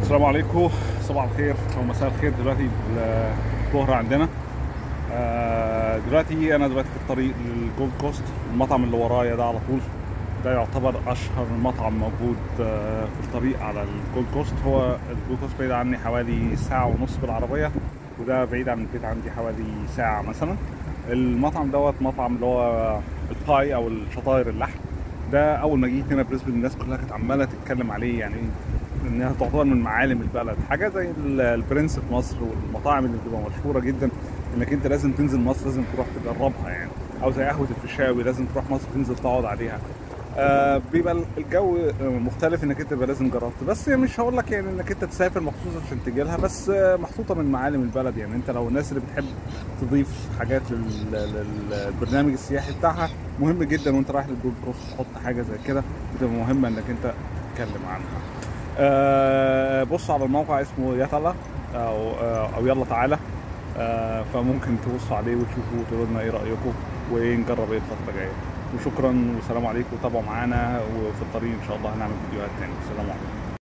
السلام عليكم، صباح الخير او مساء الخير. دلوقتي الظهر عندنا. دلوقتي انا في الطريق للجولد كوست. المطعم اللي ورايا ده على طول، ده يعتبر اشهر مطعم موجود في الطريق على الجولد كوست. هو الجولد كوست بعيد عني حوالي ساعة ونص بالعربية، وده بعيد عن البيت عندي حوالي ساعة مثلا. المطعم دوت مطعم اللي هو الباي او الشطاير اللحم. ده اول ما جيت هنا بريسبن الناس كلها كانت عماله تتكلم عليه، يعني انها تعتبر من معالم البلد، حاجه زي البرنس في مصر، والمطاعم اللي بتبقى مشهوره جدا انك انت لازم تنزل مصر، لازم تروح تجربها يعني. او زي قهوه الفيشاوي، لازم تروح مصر تنزل تقعد عليها. بيبقى الجو مختلف، انك انت تبقى لازم جربت. بس مش هقول لك يعني انك انت تسافر مخصوص عشان تجي لها، بس محطوطه من معالم البلد. يعني انت لو الناس اللي بتحب تضيف حاجات للبرنامج السياحي بتاعها، مهم جدا وانت رايح للجولد كوست تحط حاجه زي كده، بتبقى مهمه انك انت تتكلم عنها. بص على الموقع اسمه يتلا او يلا تعالى. فممكن تبصوا عليه وتشوفوا وتقولوا لنا ايه رايكم، وايه نجرب ايه الفتره الجايه. وشكرا والسلام عليكم، وتابعوا معانا، وفي الطريق ان شاء الله هنعمل فيديوهات تاني. السلام عليكم.